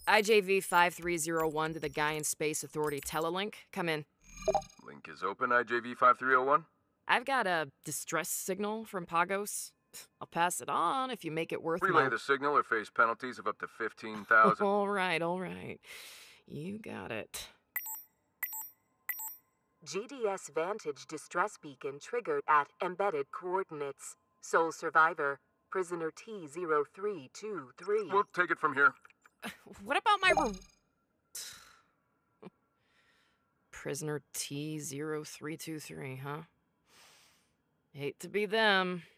IJV 5301 to the Guy in Space Authority Telelink. Come in. Link is open, IJV 5301. I've got a distress signal from Pagos. I'll pass it on if you make it worth Relay the signal or face penalties of up to 15,000. All right. You got it. GDS Vantage distress beacon triggered at embedded coordinates. Sole survivor, prisoner T0323. We'll take it from here. What about my Prisoner T0323, huh? Hate to be them.